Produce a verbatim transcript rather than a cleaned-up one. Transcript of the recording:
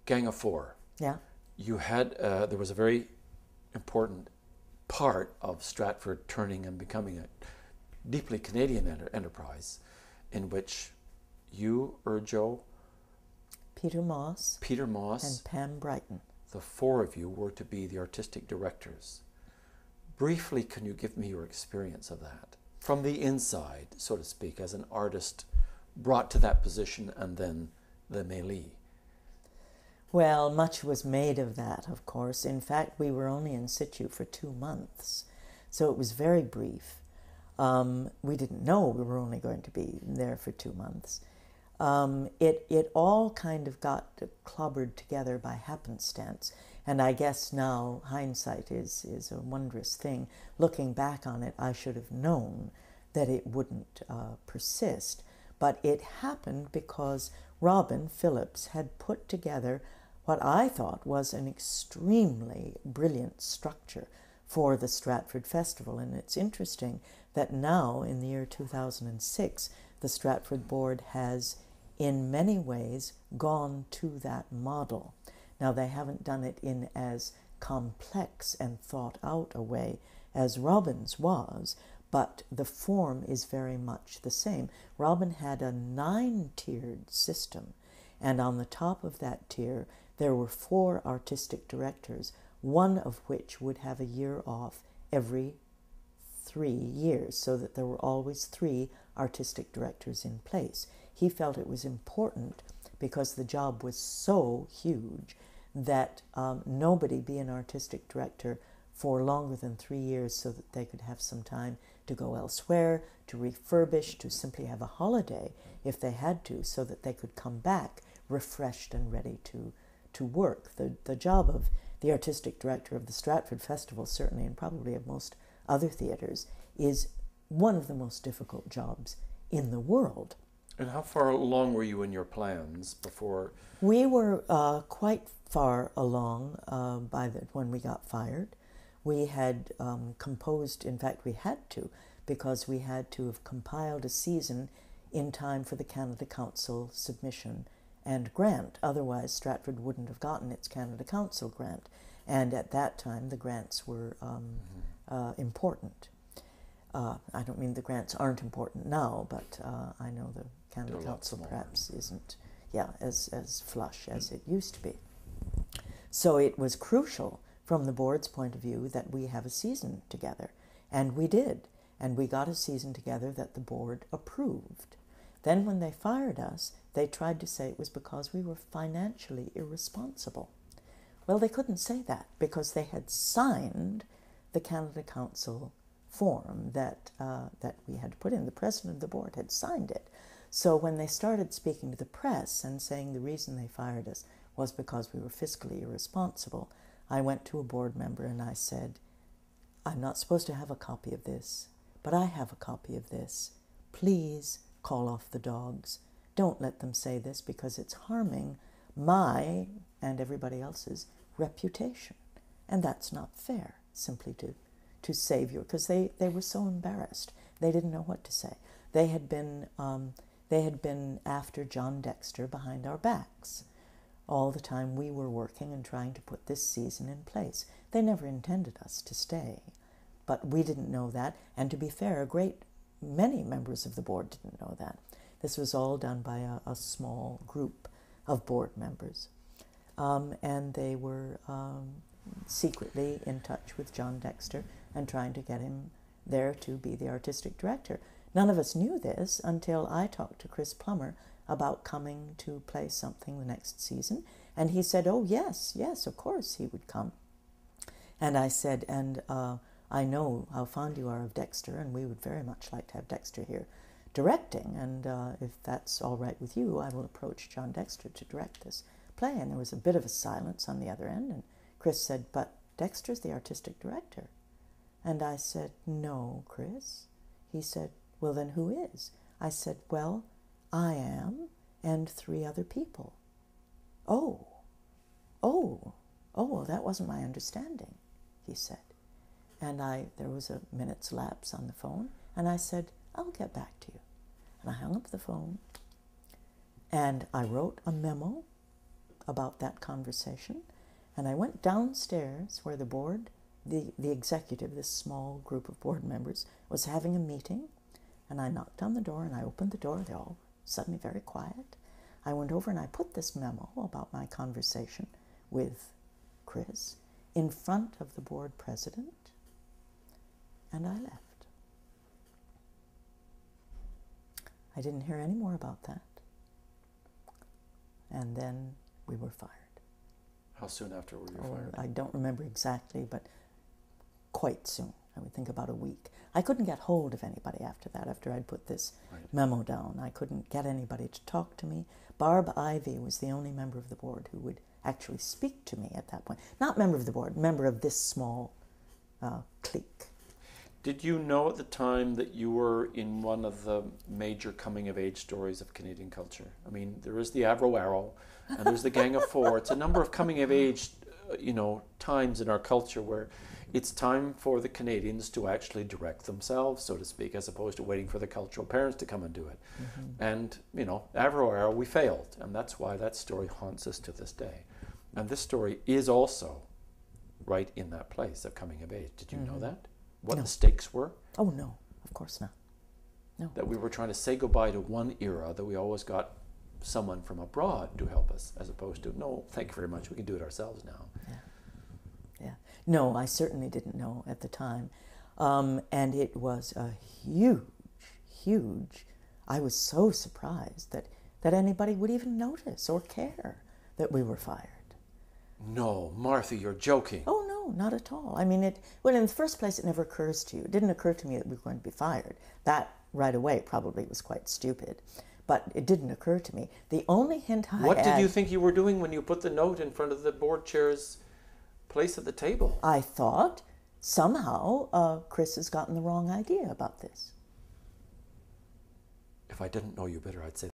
Gang of Four. Yeah. You had, uh, there was a very important part of Stratford turning and becoming a deeply Canadian enter- enterprise in which you, Urjo, Peter Moss, Peter Moss, and Pam Brighton. the four of you were to be the artistic directors. Briefly, can you give me your experience of that? From the inside, so to speak, as an artist brought to that position and then the mêlée. Well, much was made of that, of course. In fact, we were only in situ for two months, so it was very brief. Um, we didn't know we were only going to be there for two months. Um, it, it all kind of got clobbered together by happenstance. And I guess now hindsight is, is a wondrous thing. Looking back on it, I should have known that it wouldn't uh, persist. But it happened because Robin Phillips had put together what I thought was an extremely brilliant structure for the Stratford Festival. And it's interesting that now, in the year two thousand six, the Stratford Board has in many ways gone to that model. Now, they haven't done it in as complex and thought out a way as Robin's was, but the form is very much the same. Robin had a nine-tiered system, and on the top of that tier, there were four artistic directors, one of which would have a year off every three years, so that there were always three artistic directors in place. He felt it was important because the job was so huge that um, nobody be an artistic director for longer than three years so that they could have some time to go elsewhere, to refurbish, to simply have a holiday if they had to, so that they could come back refreshed and ready to, to work. The, the job of the artistic director of the Stratford Festival, certainly, and probably of most other theatres, is one of the most difficult jobs in the world. And how far along were you in your plans before? We were uh, quite far along uh, by the, when we got fired. We had um, composed, in fact we had to, because we had to have compiled a season in time for the Canada Council submission and grant. Otherwise, Stratford wouldn't have gotten its Canada Council grant. And at that time, the grants were um, mm-hmm. uh, important. Uh, I don't mean the grants aren't important now, but uh, I know the Canada Council perhaps isn't, yeah, as, as flush as it used to be. So it was crucial from the board's point of view that we have a season together. And we did. And we got a season together that the board approved. Then when they fired us, they tried to say it was because we were financially irresponsible. Well, they couldn't say that because they had signed the Canada Council form that, uh, that we had put in. The president of the board had signed it. So when they started speaking to the press and saying the reason they fired us was because we were fiscally irresponsible, I went to a board member and I said, I'm not supposed to have a copy of this, but I have a copy of this. Please call off the dogs. Don't let them say this because it's harming my and everybody else's reputation. And that's not fair, simply to, to save you, because they, they were so embarrassed. They didn't know what to say. They had been, um, they had been after John Dexter behind our backs. All the time we were working and trying to put this season in place. They never intended us to stay, but we didn't know that. And to be fair, a great many members of the board didn't know that. This was all done by a, a small group of board members. Um, and they were um, secretly in touch with John Dexter and trying to get him there to be the artistic director. None of us knew this until I talked to Chris Plummer about coming to play something the next season. And he said, oh, yes, yes, of course he would come. And I said, and uh, I know how fond you are of Dexter, and we would very much like to have Dexter here directing. And uh, if that's all right with you, I will approach John Dexter to direct this play. And there was a bit of a silence on the other end. And Chris said, but Dexter's the artistic director. And I said, no, Chris. He said, well, then who is? I said, well, I am, and three other people. Oh, oh, oh, well, that wasn't my understanding, he said. And I, there was a minute's lapse on the phone, and I said, I'll get back to you. And I hung up the phone, and I wrote a memo about that conversation, and I went downstairs where the board, the, the executive, this small group of board members, was having a meeting, and I knocked on the door, and I opened the door. They all suddenly very quiet. I went over and I put this memo about my conversation with Chris in front of the board president, and I left. I didn't hear any more about that. And then we were fired. How soon after were you Or, fired? I don't remember exactly, but quite soon. I would think about a week. I couldn't get hold of anybody after that, after I'd put this Right. memo down. I couldn't get anybody to talk to me. Barb Ivy was the only member of the board who would actually speak to me at that point. Not member of the board, member of this small uh, clique. Did you know at the time that you were in one of the major coming-of-age stories of Canadian culture? I mean, there is the Avro Arrow, and there's the Gang of Four. It's a number of coming-of-age, uh, you know, times in our culture where it's time for the Canadians to actually direct themselves, so to speak, as opposed to waiting for the cultural parents to come and do it. Mm-hmm. And, you know, Avro Arrow, we failed, and that's why that story haunts us to this day. And this story is also right in that place of coming of age. Did you mm-hmm. know that? What no. the stakes were? Oh, no, of course not. No. That we were trying to say goodbye to one era, that we always got someone from abroad to help us, as opposed to, no, thank you very much, we can do it ourselves now. Yeah. Yeah. No, I certainly didn't know at the time. Um, and it was a huge, huge, I was so surprised that, that anybody would even notice or care that we were fired. No, Martha, you're joking. Oh, no, not at all. I mean, it. well, in the first place, it never occurs to you. It didn't occur to me that we were going to be fired. That, right away, probably was quite stupid. But it didn't occur to me. The only hint I What had... did you think you were doing when you put the note in front of the board chair's place at the table? I thought, somehow, uh, Chris has gotten the wrong idea about this. If I didn't know you better, I'd say